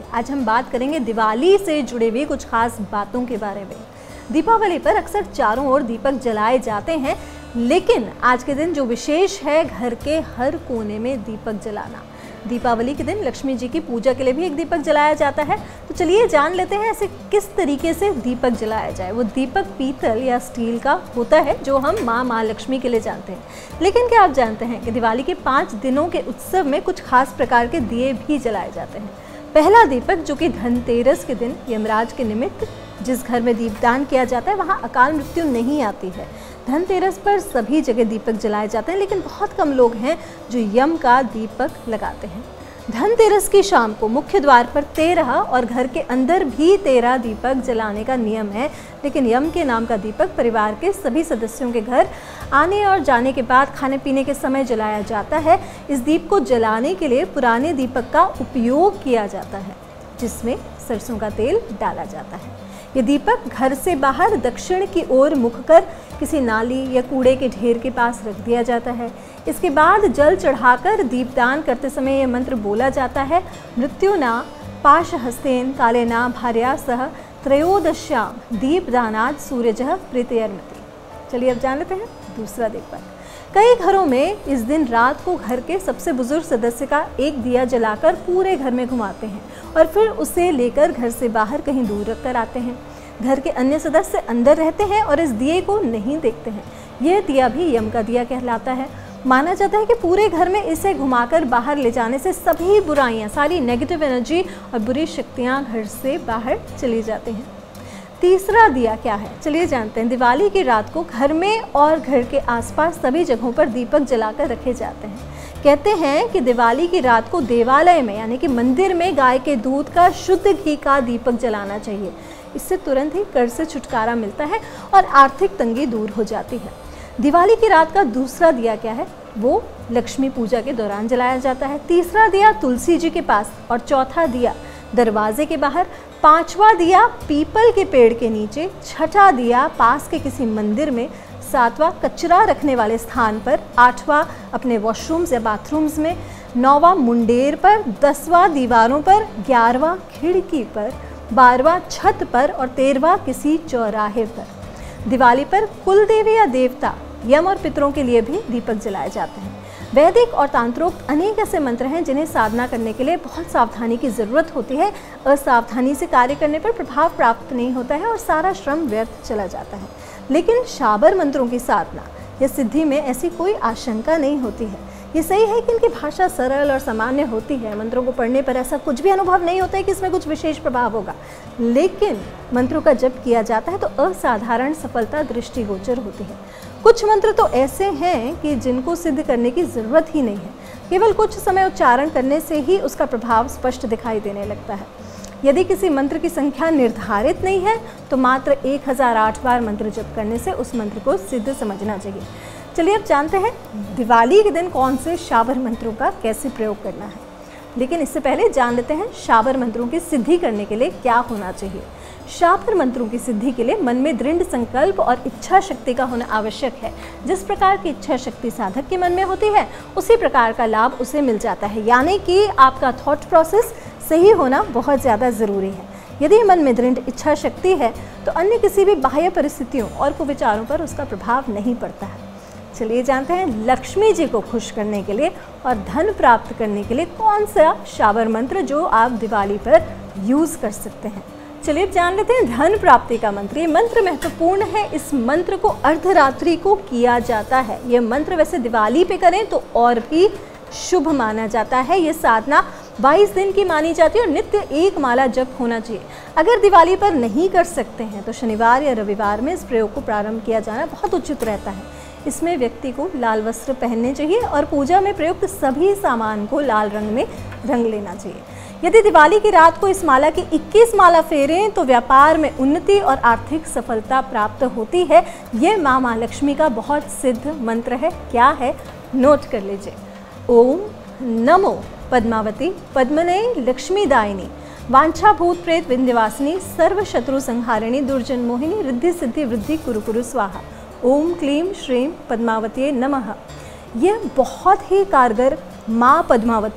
आज हम बात करेंगे दिवाली से जुड़े हुए कुछ खास बातों के बारे में। दीपावली पर अक्सर चारों ओर दीपक जलाए जाते हैं, लेकिन आज के दिन जो विशेष है, घर के हर कोने में दीपक जलाना। दीपावली के दिन लक्ष्मी जी की पूजा के लिए भी एक दीपक जलाया जाता है। तो चलिए जान लेते हैं ऐसे किस तरीके से दीपक जलाया जाए। वो दीपक पीतल या स्टील का होता है जो हम माँ महालक्ष्मी के लिए जानते हैं। लेकिन क्या आप जानते हैं कि दिवाली के 5 दिनों के उत्सव में कुछ खास प्रकार के दिए भी जलाए जाते हैं। पहला दीपक जो कि धनतेरस के दिन यमराज के निमित्त जिस घर में दीपदान किया जाता है वहाँ अकाल मृत्यु नहीं आती है। धनतेरस पर सभी जगह दीपक जलाए जाते हैं, लेकिन बहुत कम लोग हैं जो यम का दीपक लगाते हैं। धनतेरस की शाम को मुख्य द्वार पर 13 और घर के अंदर भी 13 दीपक जलाने का नियम है, लेकिन यम के नाम का दीपक परिवार के सभी सदस्यों के घर आने और जाने के बाद खाने पीने के समय जलाया जाता है। इस दीप को जलाने के लिए पुराने दीपक का उपयोग किया जाता है, जिसमें सरसों का तेल डाला जाता है। ये दीपक घर से बाहर दक्षिण की ओर मुख कर किसी नाली या कूड़े के ढेर के पास रख दिया जाता है। इसके बाद जल चढ़ाकर दीपदान करते समय यह मंत्र बोला जाता है, मृत्युना पाशहस्तेन कालेना भार्या सह त्रयोदश्याम दीपदानात् सूर्यजः प्रीतयर्मति। चलिए अब जान लेते हैं दूसरा दीपक। कई घरों में इस दिन रात को घर के सबसे बुजुर्ग सदस्य का एक दिया जलाकर पूरे घर में घुमाते हैं और फिर उसे लेकर घर से बाहर कहीं दूर रख कर आते हैं। घर के अन्य सदस्य अंदर रहते हैं और इस दिए को नहीं देखते हैं। यह दिया भी यम का दिया कहलाता है। माना जाता है कि पूरे घर में इसे घुमाकर बाहर ले जाने से सभी बुराइयां, सारी नेगेटिव एनर्जी और बुरी शक्तियां घर से बाहर चली जाती हैं। तीसरा दिया क्या है, चलिए जानते हैं। दिवाली की रात को घर में और घर के आसपास सभी जगहों पर दीपक जलाकर रखे जाते हैं। कहते हैं कि दिवाली की रात को देवालय में यानी कि मंदिर में गाय के दूध का शुद्ध घी का दीपक जलाना चाहिए। इससे तुरंत ही कर्ज से छुटकारा मिलता है और आर्थिक तंगी दूर हो जाती है। दिवाली की रात का दूसरा दिया क्या है, वो लक्ष्मी पूजा के दौरान जलाया जाता है। तीसरा दिया तुलसी जी के पास और चौथा दिया दरवाजे के बाहर, 5वां दिया पीपल के पेड़ के नीचे, 6ठा दिया पास के किसी मंदिर में, 7वां कचरा रखने वाले स्थान पर, 8वां अपने वॉशरूम्स या बाथरूम्स में, 9वां मुंडेर पर, 10वां दीवारों पर, 11वां खिड़की पर, 12वां छत पर और 13वां किसी चौराहे पर। दिवाली पर कुल देवी या देवता, यम और पितरों के लिए भी दीपक जलाए जाते हैं। वैदिक और तांत्रोक्त अनेक ऐसे मंत्र हैं जिन्हें साधना करने के लिए बहुत सावधानी की ज़रूरत होती है। असावधानी से कार्य करने पर प्रभाव प्राप्त नहीं होता है और सारा श्रम व्यर्थ चला जाता है। लेकिन शाबर मंत्रों की साधना या सिद्धि में ऐसी कोई आशंका नहीं होती है। ये सही है कि इनकी भाषा सरल और सामान्य होती है। मंत्रों को पढ़ने पर ऐसा कुछ भी अनुभव नहीं होता है कि इसमें कुछ विशेष प्रभाव होगा, लेकिन मंत्रों का जप किया जाता है तो असाधारण सफलता दृष्टिगोचर होती है। कुछ मंत्र तो ऐसे हैं कि जिनको सिद्ध करने की ज़रूरत ही नहीं है, केवल कुछ समय उच्चारण करने से ही उसका प्रभाव स्पष्ट दिखाई देने लगता है। यदि किसी मंत्र की संख्या निर्धारित नहीं है तो मात्र 1008 बार मंत्र जप करने से उस मंत्र को सिद्ध समझना चाहिए। चलिए अब जानते हैं दिवाली के दिन कौन से शाबर मंत्रों का कैसे प्रयोग करना है। लेकिन इससे पहले जान लेते हैं शाबर मंत्रों की सिद्धि करने के लिए क्या होना चाहिए। शाबर मंत्रों की सिद्धि के लिए मन में दृढ़ संकल्प और इच्छा शक्ति का होना आवश्यक है। जिस प्रकार की इच्छा शक्ति साधक के मन में होती है, उसी प्रकार का लाभ उसे मिल जाता है। यानी कि आपका थॉट प्रोसेस सही होना बहुत ज़्यादा ज़रूरी है। यदि मन में दृढ़ इच्छा शक्ति है तो अन्य किसी भी बाह्य परिस्थितियों और कुविचारों पर उसका प्रभाव नहीं पड़ता है। चलिए जानते हैं लक्ष्मी जी को खुश करने के लिए और धन प्राप्त करने के लिए कौन सा शाबर मंत्र जो आप दिवाली पर यूज़ कर सकते हैं। चलिए जान लेते हैं धन प्राप्ति का मंत्र। ये मंत्र महत्वपूर्ण है। इस मंत्र को अर्धरात्रि को किया जाता है। ये मंत्र वैसे दिवाली पे करें तो और भी शुभ माना जाता है। ये साधना 22 दिन की मानी जाती है और नित्य 1 माला जप होना चाहिए। अगर दिवाली पर नहीं कर सकते हैं तो शनिवार या रविवार में इस प्रयोग को प्रारंभ किया जाना बहुत उचित रहता है। इसमें व्यक्ति को लाल वस्त्र पहनने चाहिए और पूजा में प्रयुक्त सभी सामान को लाल रंग में रंग लेना चाहिए। यदि दिवाली की रात को इस माला की 21 माला फेरें तो व्यापार में उन्नति और आर्थिक सफलता प्राप्त होती है। ये माँ महालक्ष्मी का बहुत सिद्ध मंत्र है। क्या है, नोट कर लीजिए। ओम नमो पद्मावती पद्मने लक्ष्मीदायिनी वांछा भूत प्रेत विंध्यवासिनी सर्व शत्रु संहारिणी दुर्जन मोहिनी रिद्धि सिद्धि वृद्धि कुरु कुरु स्वाहा। ओम क्लीम श्रीम पद्मावती नमः। यह बहुत ही कारगर माँ पद्मावती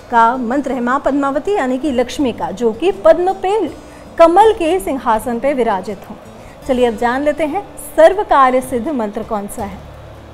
का मंत्र है माँ पद्मावती यानी कि लक्ष्मी का, जो कि पद्म पे कमल के सिंहासन पे विराजित हो। चलिए अब जान लेते हैं सर्व कार्य सिद्ध मंत्र कौन सा है।